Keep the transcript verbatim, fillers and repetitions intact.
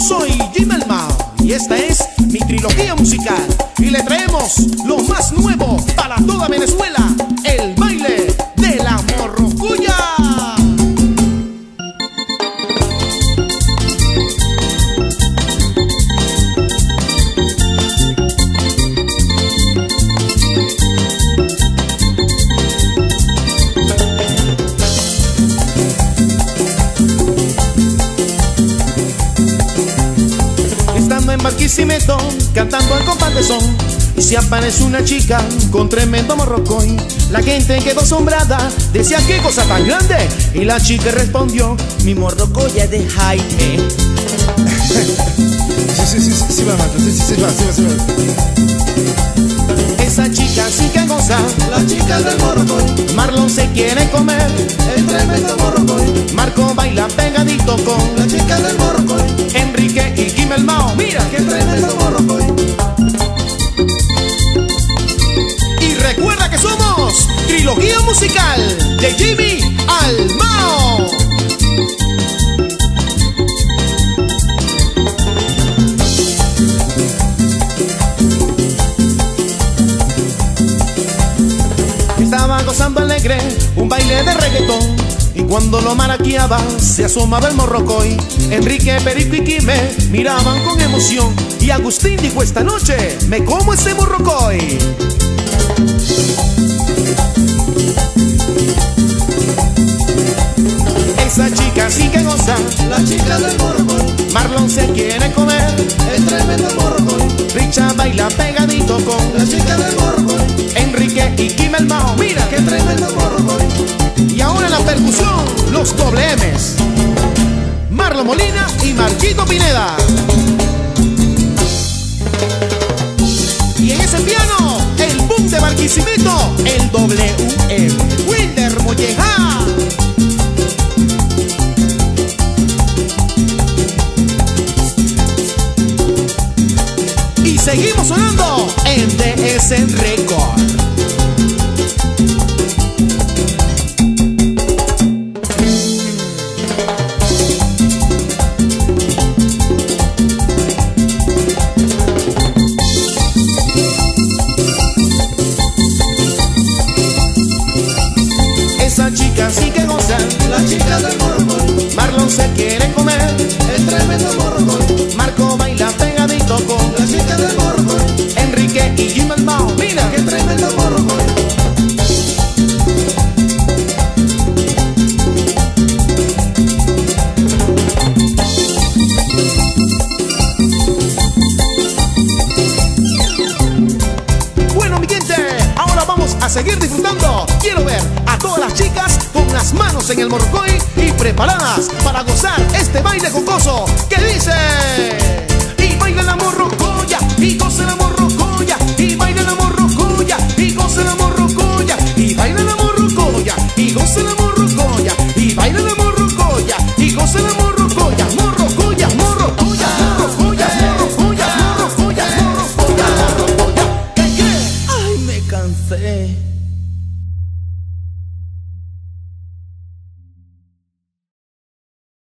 Soy Jimmy el Mao y esta es mi trilogía musical y le traemos lo más nuevo para toda Venezuela, el baile de la morrocoya. En Barquisimeto, cantando al compás de son, y se aparece una chica con tremendo morrocoy. La gente quedó asombrada, decía qué cosa tan grande, y la chica respondió: mi morrocoya de Jaime. Sí, sí, sí, sí, sí, va, sí, sí, sí, va, sí, va, sí, va. Esa chica sí que goza, la chica del morrocoy. Marlon se quiere comer el tremendo morrocoy. Marco baila pegadito con la chica del morrocoy. Enrique y Jimmy el Mao, mira qué tremendo morrocoy. Y recuerda que somos trilogía musical de Jimmy al Mao. Estaba gozando alegre un baile de reggaetón, y cuando lo maraqueaba se asomaba el morrocoy. Enrique, Perico y Quime miraban con emoción, y Agustín dijo: esta noche me como ese morrocoy. Esa chica sí que goza, la chica del morrocoy. Marlon se quiere comer el tremendo morrocoy. Richa baila pegadito con la chica del morrocoy. Enrique y Jimmy el Mao, mira qué tremendo morrocoy. Y ahora en la percusión, los doble M's, Marlon Molina y Marquito Pineda. Y en ese piano, el boom de Barquisimeto, el W M, Wilder Molleja. Y seguimos sonando en D S Record. Esa chica sí que goza, la chica del morrocoy. Marlon se quiere comer el tremendo morrocoy. Marco baila pegadito con la chica del morrocoy. Enrique y Jimmy el Mao, mira qué tremendo morrocoy. Bueno, mi gente, ahora vamos a seguir disfrutando. Quiero ver a todas las chicas con las manos en el morrocoy y preparadas para gozar este baile jocoso que dice...